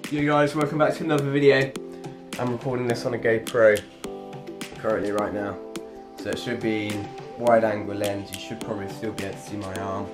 You guys, welcome back to another video. I'm recording this on a GoPro currently right now, so it should be wide angle lens. You should probably still be able to see my arm.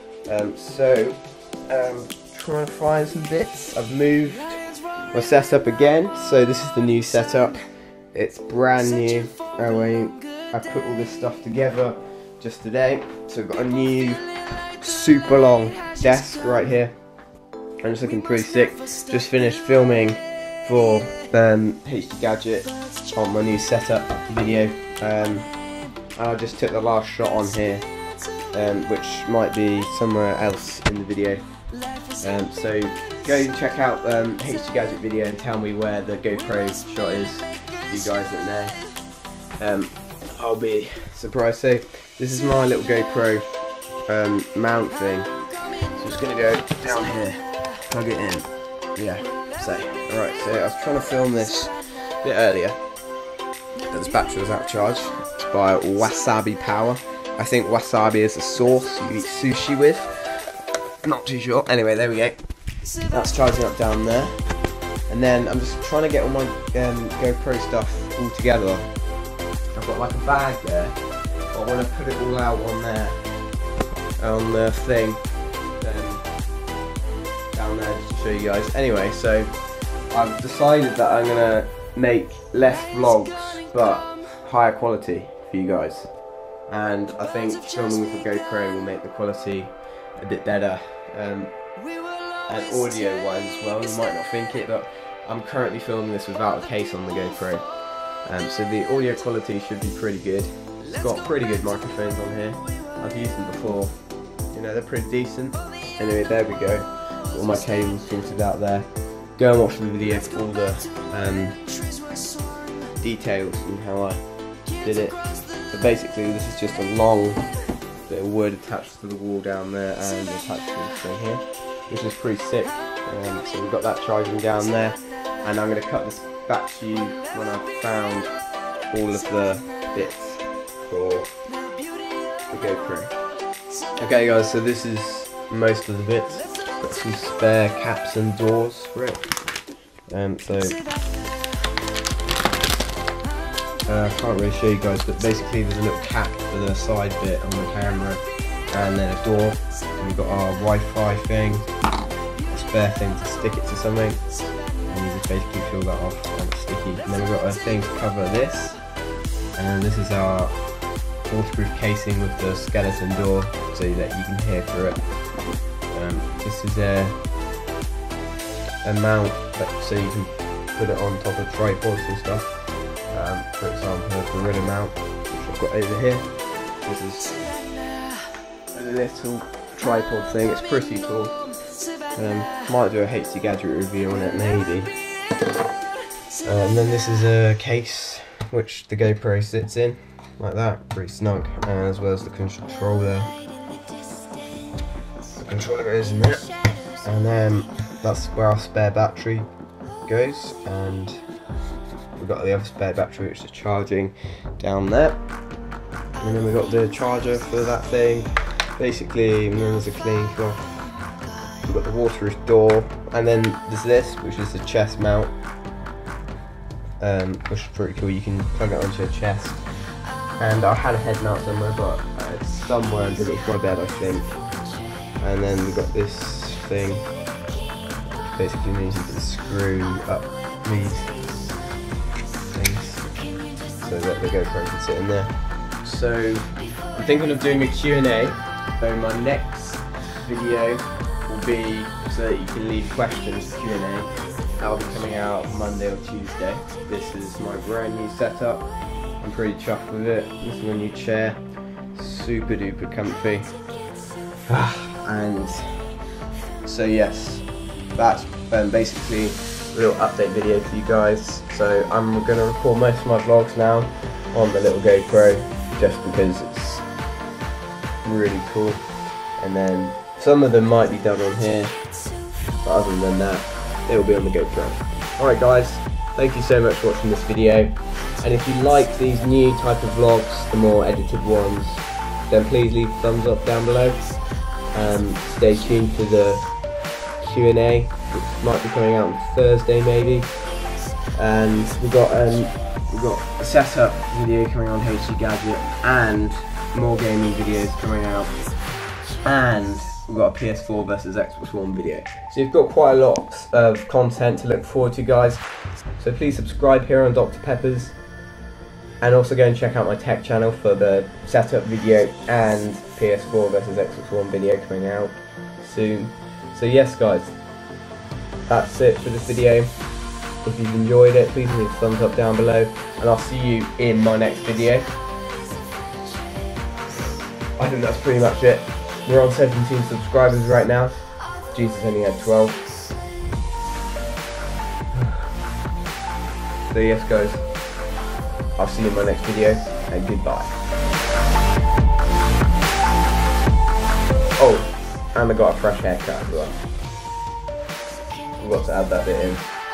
Trying to find some bits. I've moved my setup again, so this is the new setup. It's brand new. I put all this stuff together just today, so I've got a new super long desk right here. And it's looking pretty sick. Just finished filming for HD Gadget on my new setup video. And I just took the last shot on here, which might be somewhere else in the video. So go and check out HD Gadget video and tell me where the GoPro shot is, if you guys don't know. I'll be surprised. So this is my little GoPro mount thing. So I'm just going to go down here. Plug it in. Yeah, alright, so I was trying to film this a bit earlier, but this battery was out of charge. It's by Wasabi Power. I think wasabi is a sauce you eat sushi with. Not too sure. Anyway, there we go. That's charging up down there. And then I'm just trying to get all my GoPro stuff all together. I've got like a bag there, but I want to put it all out on there, on the thing. Down there just to show you guys. Anyway, so I've decided that I'm gonna make less vlogs but higher quality for you guys, and I think filming with the GoPro will make the quality a bit better, and audio wise as well. You might not think it, but I'm currently filming this without a case on the GoPro, so the audio quality should be pretty good. It's got pretty good microphones on here. I've used them before, you know, they're pretty decent. Anyway, there we go. All my cables sorted out there. Go and watch the video for all the details and how I did it. So basically this is just a long bit of wood attached to the wall down there and attached to this thing here, which is pretty sick. So we've got that charging down there, and I'm going to cut this back to you when I've found all of the bits for the GoPro. Okay guys, so this is most of the bits. Got some spare caps and doors for it. I can't really show you guys, but basically there's a little cap for the side bit on the camera, and then a door. And we've got our Wi-Fi thing, a spare thing to stick it to something, and you just basically fill that off and it's sticky. And then we've got a thing to cover this, and this is our waterproof casing with the skeleton door so that you can hear through it. This is a mount so you can put it on top of tripods and stuff. For example, a gorilla mount, which I've got over here. This is a little tripod thing. It's pretty cool. Might do a HD Gadget review on it, maybe. And then this is a case which the GoPro sits in, like that, pretty snug, as well as the controller. Controller goes in there, and then that's where our spare battery goes, and we've got the other spare battery which is charging down there, and then we've got the charger for that thing basically, and then there's a clean cloth. We've got the waterproof door, and then there's this which is the chest mount, which is pretty cool. You can plug it onto your chest, and I had a head mount somewhere, but it's somewhere underneath my bed I think. And then we've got this thing, which basically means you can screw up these things so that the GoPro can sit in there. So I'm thinking of doing a Q&A, so my next video will be so that you can leave questions for Q&A. That'll be coming out Monday or Tuesday. This is my brand new setup. I'm pretty chuffed with it. This is my new chair, super duper comfy. And so yes, that's basically a little update video for you guys. So I'm going to record most of my vlogs now on the little GoPro, just because it's really cool, and then some of them might be done on here, but other than that it will be on the GoPro. Alright guys, thank you so much for watching this video, and if you like these new type of vlogs, the more edited ones, then please leave a thumbs up down below. Stay tuned for the Q&A, which might be coming out on Thursday maybe. And we've got a setup video coming on HC Gadget, and more gaming videos coming out, and we've got a PS4 versus Xbox One video. So you've got quite a lot of content to look forward to, guys. So please subscribe here on Dr. Peppers, and also go and check out my tech channel for the setup video and PS4 versus Xbox One video coming out soon. So yes, guys, that's it for this video. If you've enjoyed it, please leave a thumbs up down below, and I'll see you in my next video. I think that's pretty much it. We're on 17 subscribers right now. Jesus only had 12. So yes, guys, I'll see you in my next video, and goodbye. Oh, and I got a fresh haircut as well. I've got to add that bit in.